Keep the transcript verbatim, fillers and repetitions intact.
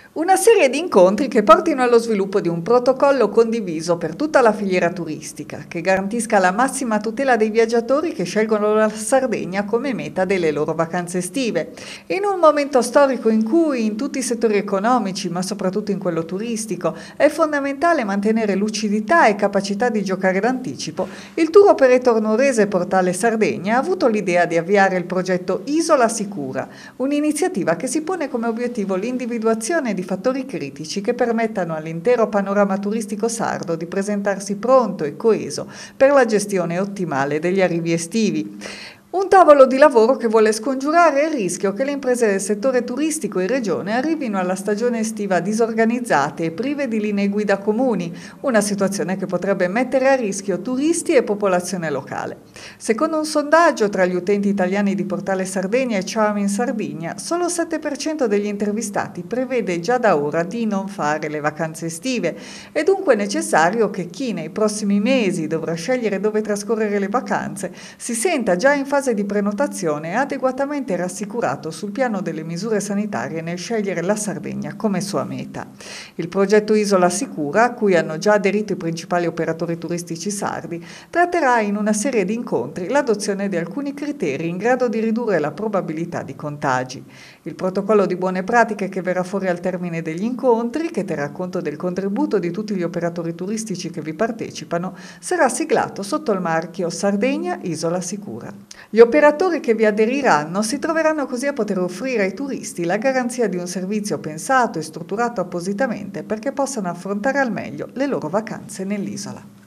Una serie di incontri che portino allo sviluppo di un protocollo condiviso per tutta la filiera turistica, che garantisca la massima tutela dei viaggiatori che scelgono la Sardegna come meta delle loro vacanze estive. In un momento storico in cui in tutti i settori economici, ma soprattutto in quello turistico, è fondamentale mantenere lucidità e capacità di giocare d'anticipo, il tour operator nuorese Portale Sardegna ha avuto l'idea di avviare il progetto Isola Sicura, un'iniziativa che si pone come obiettivo l'individuazione di fattori critici che permettano all'intero panorama turistico sardo di presentarsi pronto e coeso per la gestione ottimale degli arrivi estivi. Un tavolo di lavoro che vuole scongiurare il rischio che le imprese del settore turistico in regione arrivino alla stagione estiva disorganizzate e prive di linee guida comuni, una situazione che potrebbe mettere a rischio turisti e popolazione locale. Secondo un sondaggio tra gli utenti italiani di Portale Sardegna e Charm in Sardegna, solo il sette per cento degli intervistati prevede già da ora di non fare le vacanze estive. È dunque necessario che chi nei prossimi mesi dovrà scegliere dove trascorrere le vacanze si senta già in fase di prenotazione adeguatamente rassicurato sul piano delle misure sanitarie nel scegliere la Sardegna come sua meta. Il progetto Isola Sicura, a cui hanno già aderito i principali operatori turistici sardi, tratterà in una serie di incontri l'adozione di alcuni criteri in grado di ridurre la probabilità di contagi. Il protocollo di buone pratiche che verrà fuori al termine degli incontri, che terrà conto del contributo di tutti gli operatori turistici che vi partecipano, sarà siglato sotto il marchio Sardegna Isola Sicura. Gli operatori che vi aderiranno si troveranno così a poter offrire ai turisti la garanzia di un servizio pensato e strutturato appositamente perché possano affrontare al meglio le loro vacanze nell'isola.